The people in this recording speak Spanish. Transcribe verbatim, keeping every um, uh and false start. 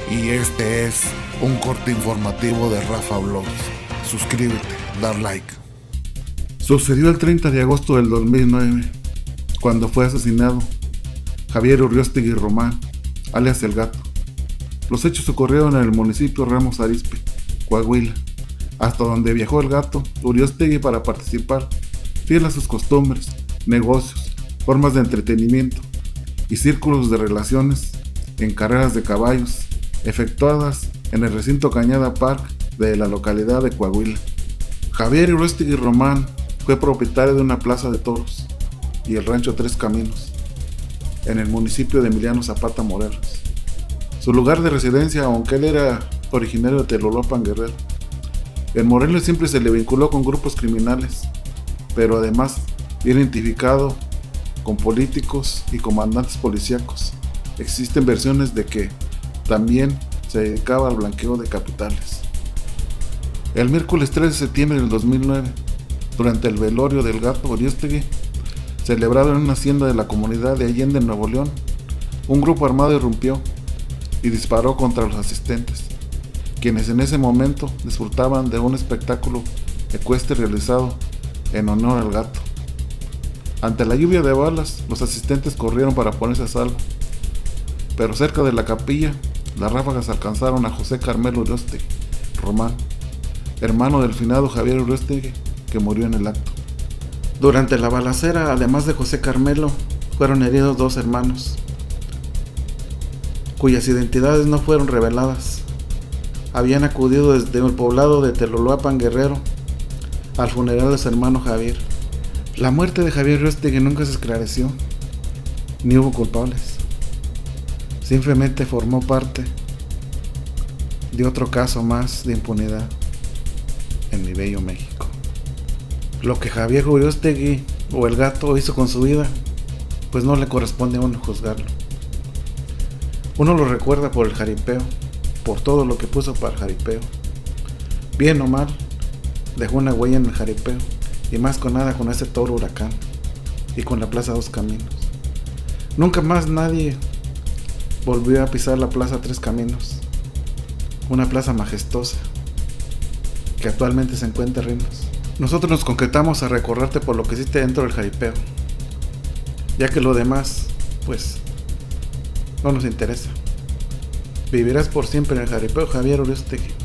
y este es un corte informativo de Rafa Blogs. Suscríbete, dar like. Sucedió el treinta de agosto del dos mil nueve, cuando fue asesinado Javier Urriostegui Román, alias El Gato. Los hechos ocurrieron en el municipio Ramos Arizpe, Coahuila, hasta donde viajó El Gato Urriostegui para participar, fiel a sus costumbres, negocios, formas de entretenimiento y círculos de relaciones en carreras de caballos efectuadas en el recinto Cañada Park de la localidad de Coahuila. Javier Urriostegui Román fue propietario de una plaza de toros y el rancho Tres Caminos en el municipio de Emiliano Zapata, Morelos. Su lugar de residencia, aunque él era originario de Teloloapan, Guerrero. En Morelos siempre se le vinculó con grupos criminales, pero además identificado con políticos y comandantes policíacos. Existen versiones de que también se dedicaba al blanqueo de capitales. El miércoles tres de septiembre del dos mil nueve, durante el velorio del Gato Urriostegui, celebrado en una hacienda de la comunidad de Allende, Nuevo León, un grupo armado irrumpió y disparó contra los asistentes, quienes en ese momento disfrutaban de un espectáculo ecuestre realizado en honor al gato. Ante la lluvia de balas, los asistentes corrieron para ponerse a salvo, pero cerca de la capilla, las ráfagas alcanzaron a José Carmelo Urriostegui Román, hermano del finado Javier Urriostegui, que murió en el acto. Durante la balacera, además de José Carmelo, fueron heridos dos hermanos, cuyas identidades no fueron reveladas. Habían acudido desde el poblado de Teloloapan, Guerrero, al funeral de su hermano Javier. La muerte de Javier Urriostegui nunca se esclareció, ni hubo culpables. Simplemente formó parte de otro caso más de impunidad en mi bello México. Lo que Javier Urriostegui o El Gato hizo con su vida, pues no le corresponde a uno juzgarlo. Uno lo recuerda por el jaripeo, por todo lo que puso para el jaripeo. Bien o mal, dejó una huella en el jaripeo, y más con nada con ese toro Huracán y con la Plaza Dos Caminos. Nunca más nadie volvió a pisar la Plaza Tres Caminos, una plaza majestuosa que actualmente se encuentra en ruinas. Nosotros nos concretamos a recordarte por lo que hiciste dentro del jaripeo, ya que lo demás, pues, no nos interesa. Vivirás por siempre en el jaripeo, Javier Urriostegui.